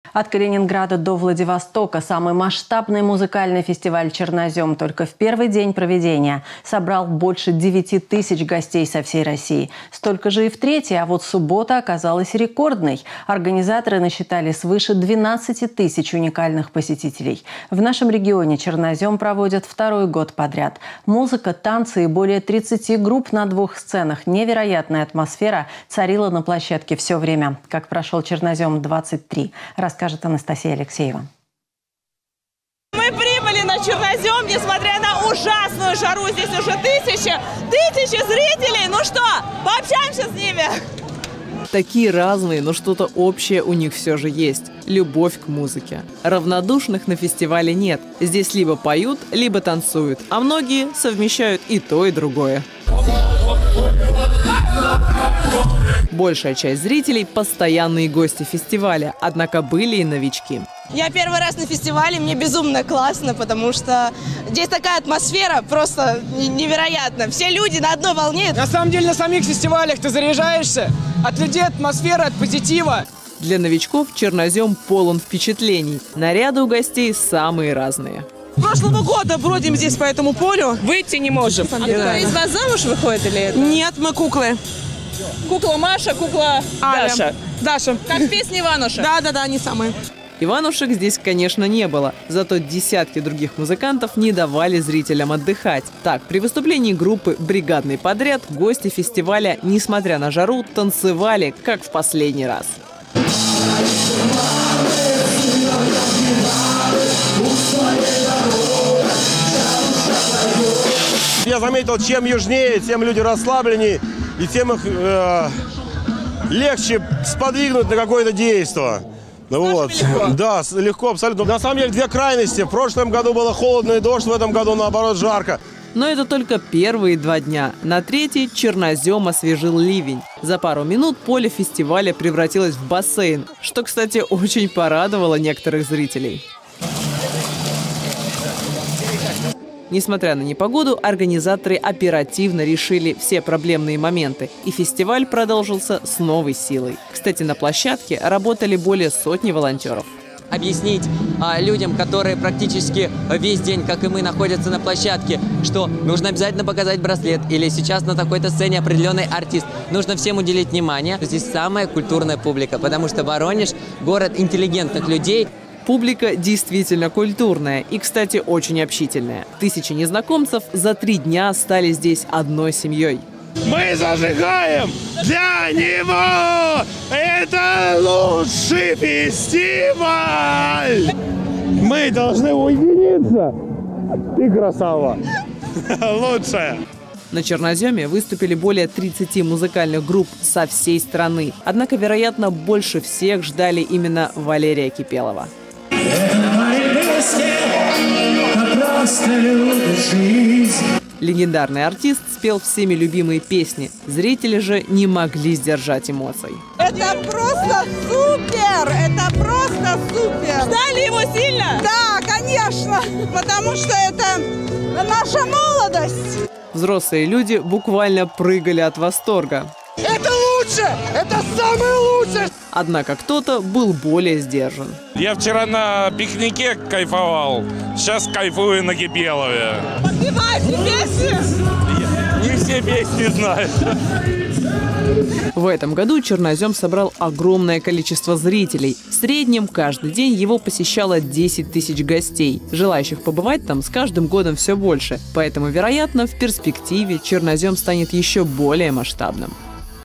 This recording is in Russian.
От Калининграда до Владивостока самый масштабный музыкальный фестиваль «Чернозем» только в первый день проведения собрал больше 9 тысяч гостей со всей России. Столько же и в третий, а вот суббота оказалась рекордной. Организаторы насчитали свыше 12 тысяч уникальных посетителей. В нашем регионе «Чернозем» проводят второй год подряд. Музыка, танцы и более 30 групп на 2 сценах. Невероятная атмосфера царила на площадке все время. Как прошел «Чернозем-23», расскажет Анастасия Алексеева. Мы прибыли на Чернозем, несмотря на ужасную жару. Здесь уже тысячи зрителей. Ну что, пообщаемся с ними? Такие разные, но что-то общее у них все же есть – любовь к музыке. Равнодушных на фестивале нет. Здесь либо поют, либо танцуют, а многие совмещают и то, и другое. Большая часть зрителей – постоянные гости фестиваля, однако были и новички. Я первый раз на фестивале, мне безумно классно, потому что здесь такая атмосфера просто невероятна. Все люди на одной волне. На самом деле на самих фестивалях ты заряжаешься от людей, атмосфера, от позитива. Для новичков Чернозем полон впечатлений. Наряды у гостей самые разные. Прошлого года бродим здесь по этому полю, выйти не можем. А кто из вас замуж выходит или это? Нет, мы куклы. Кукла Маша, кукла Аля. Даша. Даша. Как в песне Ивануша. Да, они самые. Иванушек здесь, конечно, не было, зато десятки других музыкантов не давали зрителям отдыхать. Так, при выступлении группы «Бригадный подряд» гости фестиваля, несмотря на жару, танцевали, как в последний раз. Я заметил, чем южнее, тем люди расслабленнее, и тем их легче сподвигнуть на какое-то действие. Вот. Да, легко, абсолютно. На самом деле 2 крайности. В прошлом году было холодно и дождь, в этом году, наоборот, жарко. Но это только первые 2 дня. На 3-й Чернозем освежил ливень. За пару минут поле фестиваля превратилось в бассейн, что, кстати, очень порадовало некоторых зрителей. Несмотря на непогоду, организаторы оперативно решили все проблемные моменты, и фестиваль продолжился с новой силой. Кстати, на площадке работали более сотни волонтеров. Объяснить людям, которые практически весь день, как и мы, находятся на площадке, что нужно обязательно показать браслет, или сейчас на такой-то сцене определенный артист. Нужно всем уделить внимание. Здесь самая культурная публика, потому что Воронеж – город интеллигентных людей. Публика действительно культурная и, кстати, очень общительная. Тысячи незнакомцев за 3 дня стали здесь одной семьей. Мы зажигаем для него! Это лучший фестиваль! Мы должны уединиться! Ты красава! Лучшая! На Черноземе выступили более 30 музыкальных групп со всей страны. Однако, вероятно, больше всех ждали именно Валерия Кипелова. Легендарный артист спел всеми любимые песни. Зрители же не могли сдержать эмоций. Это просто супер! Это просто супер! Ждали его сильно? Да, конечно, потому что это наша молодость. Взрослые люди буквально прыгали от восторга. Это лучше! Это самое лучшее! Однако кто-то был более сдержан. Я вчера на пикнике кайфовал, сейчас кайфую на Кипелове. Подпевайте песни! Не все песни знают. В этом году Чернозем собрал огромное количество зрителей. В среднем каждый день его посещало 10 тысяч гостей. Желающих побывать там с каждым годом все больше. Поэтому, вероятно, в перспективе Чернозем станет еще более масштабным.